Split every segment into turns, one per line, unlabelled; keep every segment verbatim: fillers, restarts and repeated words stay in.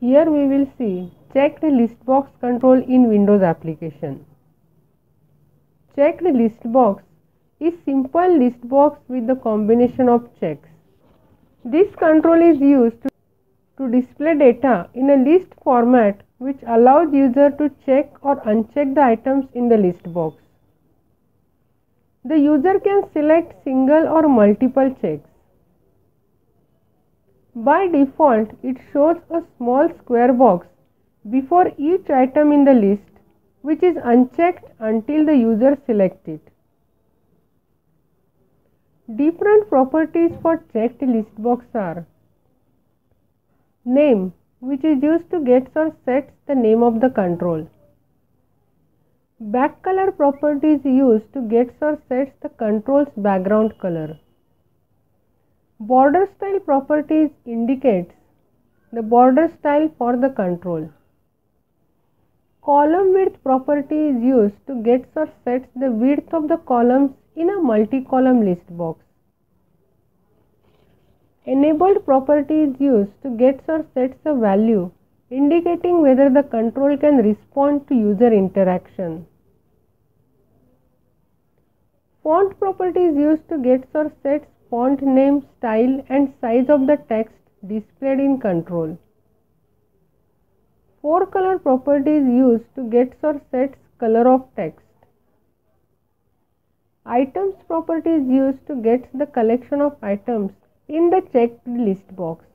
Here we will see checked list box control in Windows application. Checked list box is simple list box with the combination of checks. This control is used to, to display data in a list format which allows user to check or uncheck the items in the list box. The user can select single or multiple checks. By default, it shows a small square box before each item in the list, which is unchecked until the user selects it. Different properties for checked list box are: name, which is used to get or sets the name of the control. Back color property is used to get or sets the control's background color. Border style properties indicates the border style for the control. Column width property is used to get or sets the width of the columns in a multi-column list box. Enabled property is used to get or sets a value indicating whether the control can respond to user interaction. Font property is used to get or sets font name, style and size of the text displayed in control. Four color property is used to get or sets color of text. Items property is used to get the collection of items in the checked list box.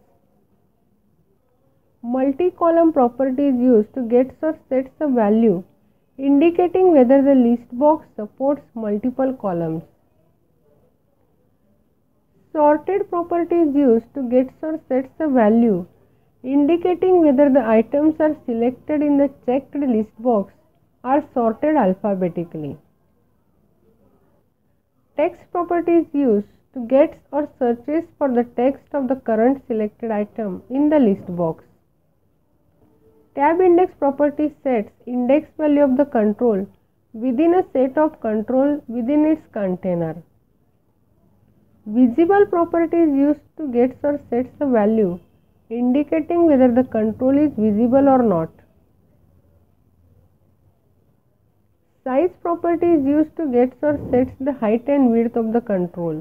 Multi-column property is used to get or sets a value indicating whether the list box supports multiple columns. Sorted property is used to get or sets a value indicating whether the items are selected in the checked list box are sorted alphabetically. Text property is used to get or searches for the text of the current selected item in the list box. Tab index property sets index value of the control within a set of control within its container. Visible property is used to get or sets the value indicating whether the control is visible or not. Size property is used to get or sets the height and width of the control.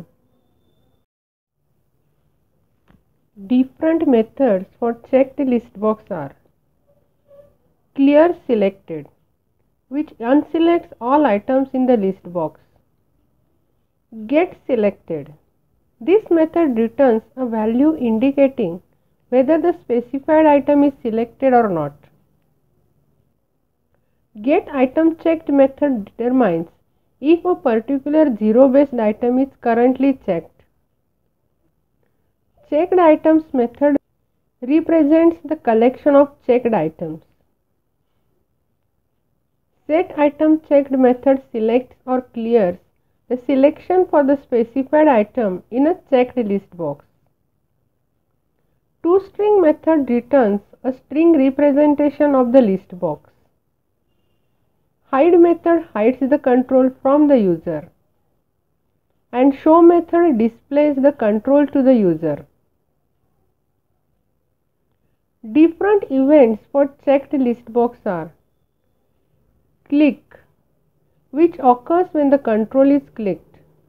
Different methods for checked list box are: clear selected, which unselects all items in the list box. Get selected. This method returns a value indicating whether the specified item is selected or not. Get item checked method determines if a particular zero based item is currently checked. Checked items method represents the collection of checked items. Set item checked method selects or clears the selection for the specified item in a checked list box. ToString method returns a string representation of the list box. Hide method hides the control from the user. And show method displays the control to the user. Different events for checked list box are: click, which occurs when the control is clicked.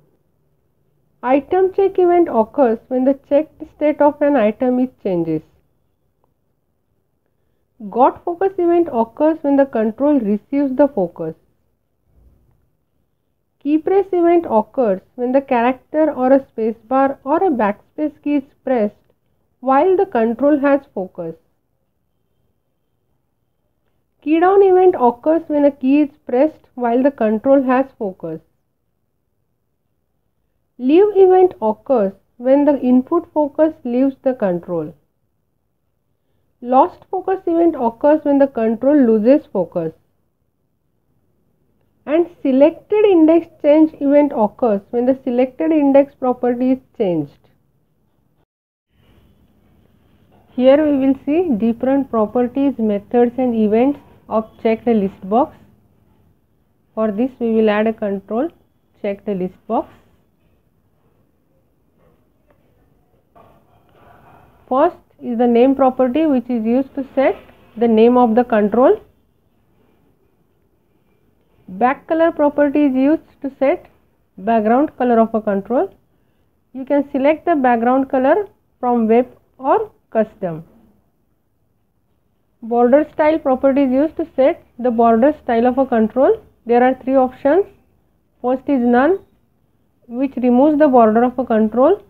Item check event occurs when the checked state of an item is changes. Got focus event occurs when the control receives the focus. Key press event occurs when the character or a spacebar or a backspace key is pressed while the control has focus. Key down event occurs when a key is pressed while the control has focus. Leave event occurs when the input focus leaves the control. Lost focus event occurs when the control loses focus. And selected index change event occurs when the selected index property is changed. Here we will see different properties, methods and events of checked list box. For this we will add a control checked list box. First, is the name property which is used to set the name of the control. Back color property is used to set background color of a control. You can select the background color from web or custom. Border style property is used to set the border style of a control. There are three options. First is none, which removes the border of a control.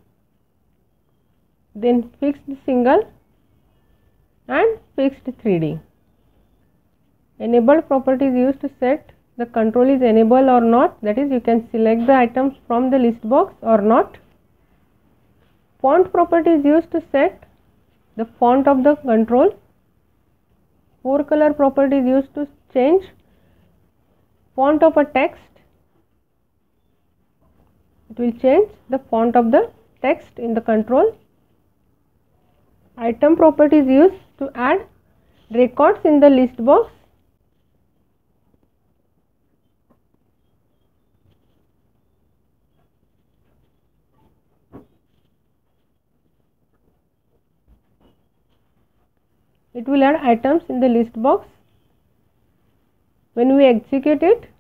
Then fixed single and fixed three D. Enabled property is used to set the control is enabled or not, that is you can select the items from the list box or not. Font property is used to set the font of the control. Four color property is used to change font of a text. It will change the font of the text in the control. Item property is used to add records in the list box. It will add items in the list box. When we execute it,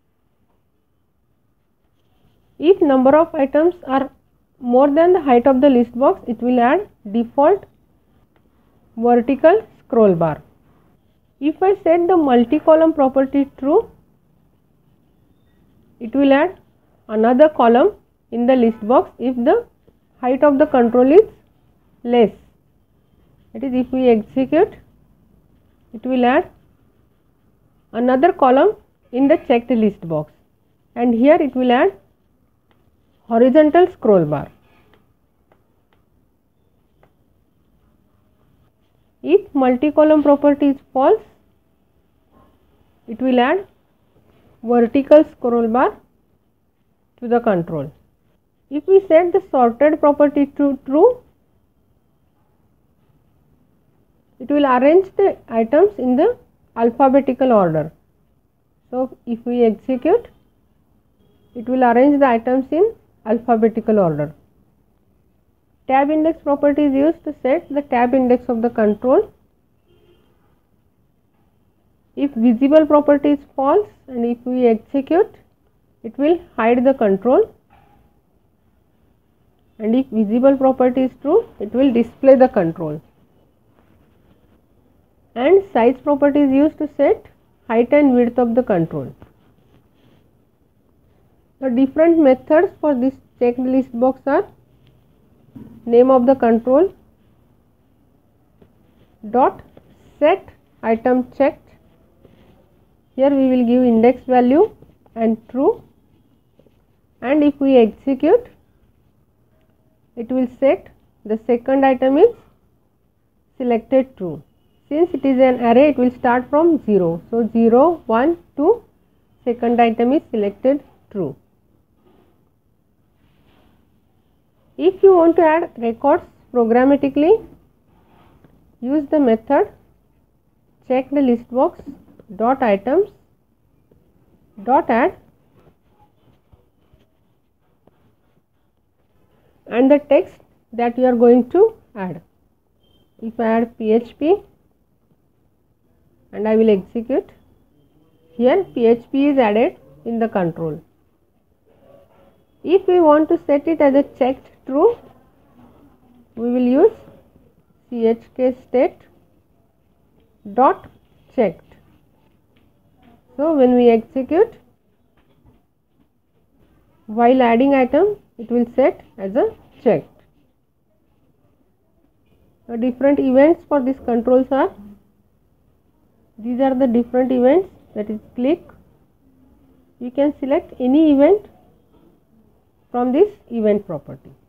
if number of items are more than the height of the list box, it will add default vertical scroll bar. If I set the multi-column property true, it will add another column in the list box if the height of the control is less. That is, if we execute, it will add another column in the checked list box, and here it will add horizontal scroll bar. If multi-column property is false, it will add vertical scroll bar to the control. If we set the sorted property to true, it will arrange the items in the alphabetical order. So, if we execute, it will arrange the items in alphabetical order. Tab index property is used to set the tab index of the control. If visible property is false and if we execute, it will hide the control, and if visible property is true, it will display the control. And size property is used to set height and width of the control. The different methods for this checked list box are name of the control, dot set item checked. Here we will give index value and true, and if we execute, it will set the second item is selected true. Since it is an array, it will start from zero. So, zero, one, two, second item is selected true. If you want to add records programmatically, use the method check the list box dot items dot add and the text that you are going to add. If I add P H P and I will execute, here P H P is added in the control. If we want to set it as a checked true, we will use chkstate dot checked. So, when we execute, while adding item, it will set as a checked. The different events for this controls are, these are the different events, that is click. You can select any event from this event property.